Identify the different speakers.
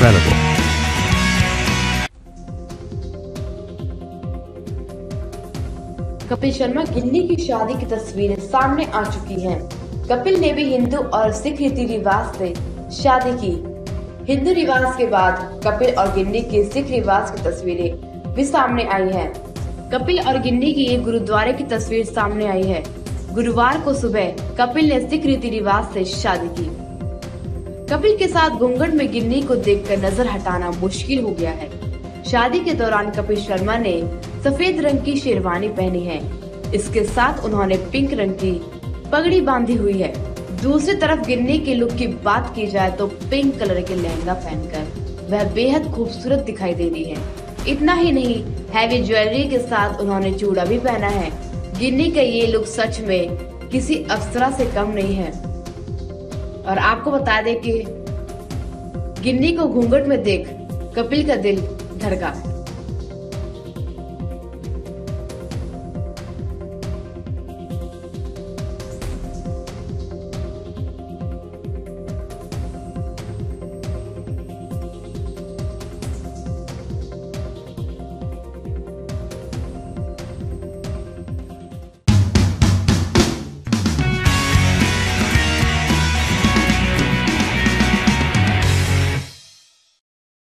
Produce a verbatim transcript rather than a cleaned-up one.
Speaker 1: available.
Speaker 2: Kapil Sharma गिन्नी की शादी की तस्वीरें सामने आ चुकी हैं। कपिल ने भी हिंदू और सिख रीति रिवाज से शादी की। हिंदू रिवाज के बाद कपिल और गिन्नी की सिख रिवाज की तस्वीरें भी सामने आई हैं। कपिल और गिन्नी की एक गुरुद्वारे की तस्वीर सामने आई है। गुरुवार को सुबह कपिल ने सिख रीति रिवाज से शादी की। कपिल के साथ घूंघट में गिन्नी को देखकर नजर हटाना मुश्किल हो गया है। शादी के दौरान कपिल शर्मा ने सफेद रंग की शेरवानी पहनी है। इसके साथ उन्होंने पिंक रंग की पगड़ी बांधी हुई है। दूसरी तरफ गिन्नी के लुक की बात की जाए तो पिंक कलर के लहंगा पहनकर वह बेहद खूबसूरत दिखाई दे रही है। इतना ही नहीं, हैवी ज्वेलरी के साथ उन्होंने चूड़ा भी पहना है। गिन्नी का ये लुक सच में किसी अप्सरा से कम नहीं है। और आपको बता दें कि गिन्नी को घूंघट में देख कपिल का दिल धड़का।